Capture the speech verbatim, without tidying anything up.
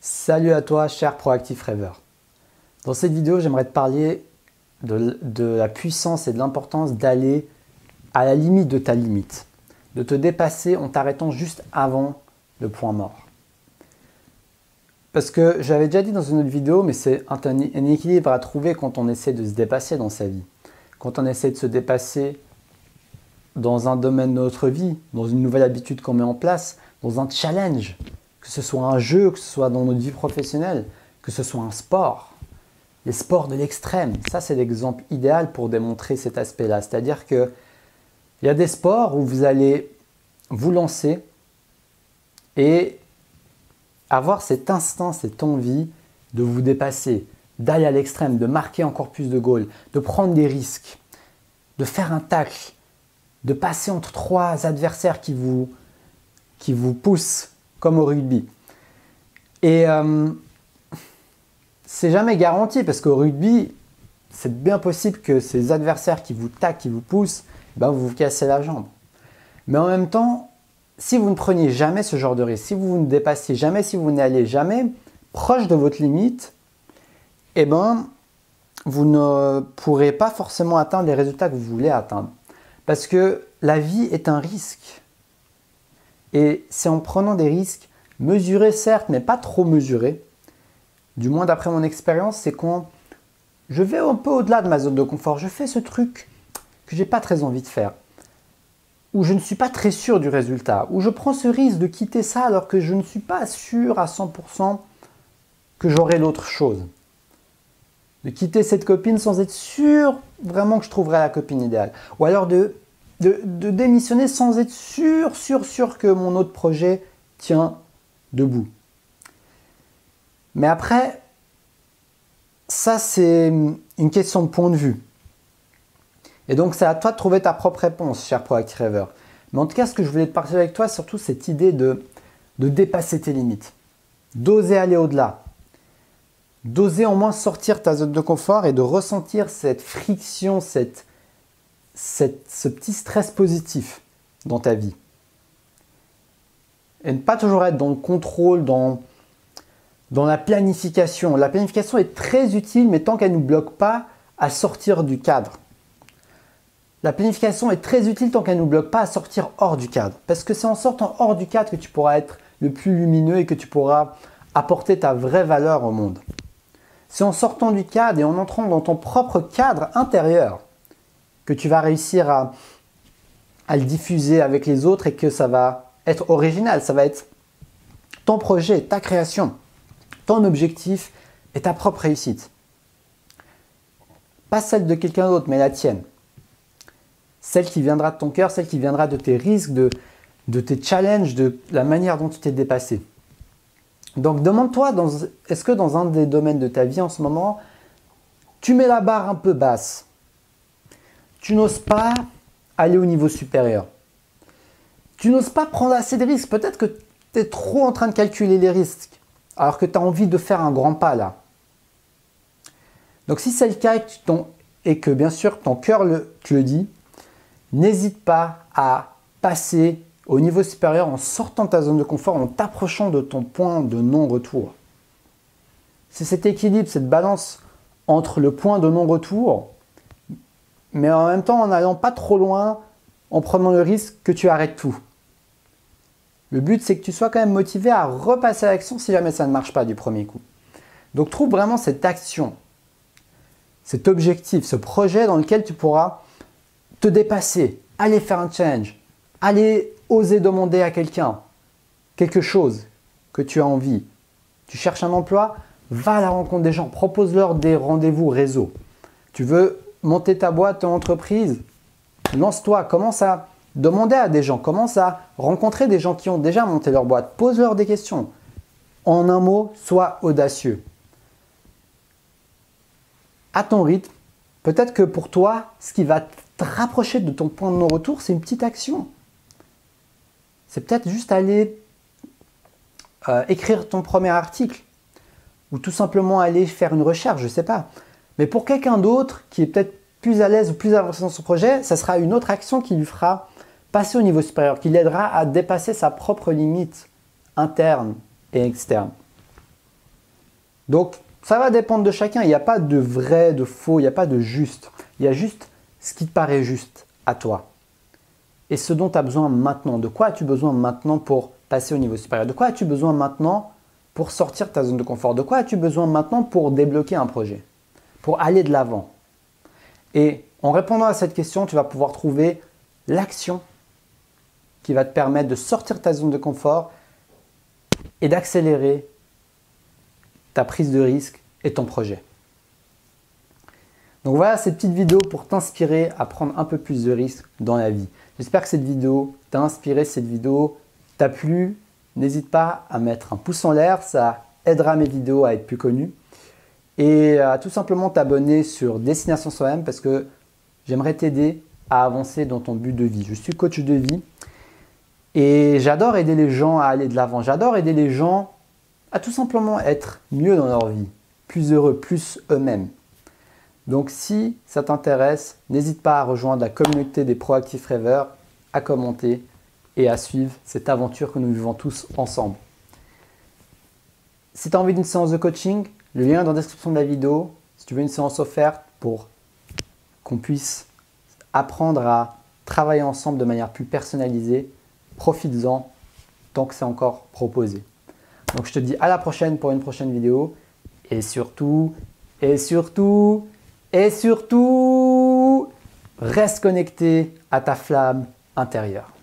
Salut à toi, cher Proactive Rêveur. Dans cette vidéo, j'aimerais te parler de, de la puissance et de l'importance d'aller à la limite de ta limite, de te dépasser en t'arrêtant juste avant le point mort. Parce que j'avais déjà dit dans une autre vidéo, mais c'est un, un équilibre à trouver quand on essaie de se dépasser dans sa vie. Quand on essaie de se dépasser dans un domaine de notre vie, dans une nouvelle habitude qu'on met en place, dans un challenge, que ce soit un jeu, que ce soit dans notre vie professionnelle, que ce soit un sport. Les sports de l'extrême, ça c'est l'exemple idéal pour démontrer cet aspect-là. C'est-à-dire qu'il y a des sports où vous allez vous lancer et avoir cet instinct, cette envie de vous dépasser, d'aller à l'extrême, de marquer encore plus de goals, de prendre des risques, de faire un tacle, de passer entre trois adversaires qui vous, qui vous poussent comme au rugby. Et euh, c'est jamais garanti parce qu'au rugby, c'est bien possible que ces adversaires qui vous taclent, qui vous poussent, ben vous vous cassez la jambe. Mais en même temps, si vous ne preniez jamais ce genre de risque, si vous ne dépassiez jamais, si vous n'allez jamais proche de votre limite, eh ben, vous ne pourrez pas forcément atteindre les résultats que vous voulez atteindre. Parce que la vie est un risque. Et c'est en prenant des risques, mesurés certes, mais pas trop mesurés, du moins d'après mon expérience, c'est quand je vais un peu au-delà de ma zone de confort, je fais ce truc que j'ai pas très envie de faire, où je ne suis pas très sûr du résultat, où je prends ce risque de quitter ça alors que je ne suis pas sûr à cent pour cent que j'aurai l'autre chose. De quitter cette copine sans être sûr vraiment que je trouverai la copine idéale. Ou alors de, de, de démissionner sans être sûr, sûr, sûr que mon autre projet tient debout. Mais après, ça c'est une question de point de vue. Et donc c'est à toi de trouver ta propre réponse, cher Proactive Rêveur. Mais en tout cas, ce que je voulais te partager avec toi, c'est surtout cette idée de, de dépasser tes limites, d'oser aller au-delà, d'oser au moins sortir ta zone de confort et de ressentir cette friction, cette, cette, ce petit stress positif dans ta vie. Et ne pas toujours être dans le contrôle, dans, dans la planification. La planification est très utile, mais tant qu'elle ne nous bloque pas à sortir du cadre. La planification est très utile tant qu'elle ne nous bloque pas à sortir hors du cadre. Parce que c'est en sortant hors du cadre que tu pourras être le plus lumineux et que tu pourras apporter ta vraie valeur au monde. C'est en sortant du cadre et en entrant dans ton propre cadre intérieur que tu vas réussir à, à le diffuser avec les autres et que ça va être original. Ça va être ton projet, ta création, ton objectif et ta propre réussite. Pas celle de quelqu'un d'autre, mais la tienne. Celle qui viendra de ton cœur, celle qui viendra de tes risques, de, de tes challenges, de la manière dont tu t'es dépassé. Donc demande-toi, est-ce que dans un des domaines de ta vie en ce moment, tu mets la barre un peu basse? Tu n'oses pas aller au niveau supérieur. Tu n'oses pas prendre assez de risques. Peut-être que tu es trop en train de calculer les risques, alors que tu as envie de faire un grand pas là. Donc si c'est le cas et que, ton, et que bien sûr ton cœur le, te le dit, n'hésite pas à passer au niveau supérieur en sortant de ta zone de confort, en t'approchant de ton point de non-retour. C'est cet équilibre, cette balance entre le point de non-retour, mais en même temps en n'allant pas trop loin, en prenant le risque que tu arrêtes tout. Le but, c'est que tu sois quand même motivé à repasser à l'action si jamais ça ne marche pas du premier coup. Donc trouve vraiment cette action, cet objectif, ce projet dans lequel tu pourras te dépasser, aller faire un challenge, aller oser demander à quelqu'un quelque chose que tu as envie. Tu cherches un emploi, va à la rencontre des gens, propose-leur des rendez-vous réseau. Tu veux monter ta boîte, ton entreprise, lance-toi, commence à demander à des gens, commence à rencontrer des gens qui ont déjà monté leur boîte, pose-leur des questions. En un mot, sois audacieux. À ton rythme, peut-être que pour toi, ce qui va te rapprocher de ton point de non-retour, c'est une petite action. C'est peut-être juste aller euh, écrire ton premier article ou tout simplement aller faire une recherche, je ne sais pas. Mais pour quelqu'un d'autre qui est peut-être plus à l'aise ou plus avancé dans son projet, ça sera une autre action qui lui fera passer au niveau supérieur, qui l'aidera à dépasser sa propre limite interne et externe. Donc, ça va dépendre de chacun. Il n'y a pas de vrai, de faux, il n'y a pas de juste. Il y a juste ce qui te paraît juste à toi. Et ce dont tu as besoin maintenant. De quoi as-tu besoin maintenant pour passer au niveau supérieur? De quoi as-tu besoin maintenant pour sortir de ta zone de confort? De quoi as-tu besoin maintenant pour débloquer un projet? Pour aller de l'avant? Et en répondant à cette question, tu vas pouvoir trouver l'action qui va te permettre de sortir de ta zone de confort et d'accélérer ta prise de risque et ton projet. Donc voilà cette petite vidéo pour t'inspirer à prendre un peu plus de risques dans la vie. J'espère que cette vidéo t'a inspiré, cette vidéo t'a plu. N'hésite pas à mettre un pouce en l'air, ça aidera mes vidéos à être plus connues. Et à tout simplement t'abonner sur Destination Soi-même parce que j'aimerais t'aider à avancer dans ton but de vie. Je suis coach de vie et j'adore aider les gens à aller de l'avant. J'adore aider les gens à tout simplement être mieux dans leur vie, plus heureux, plus eux-mêmes. Donc si ça t'intéresse, n'hésite pas à rejoindre la communauté des proactifs rêveurs, à commenter et à suivre cette aventure que nous vivons tous ensemble. Si tu as envie d'une séance de coaching, le lien est dans la description de la vidéo. Si tu veux une séance offerte pour qu'on puisse apprendre à travailler ensemble de manière plus personnalisée, profites-en tant que c'est encore proposé. Donc je te dis à la prochaine pour une prochaine vidéo et surtout, et surtout, et surtout, reste connecté à ta flamme intérieure.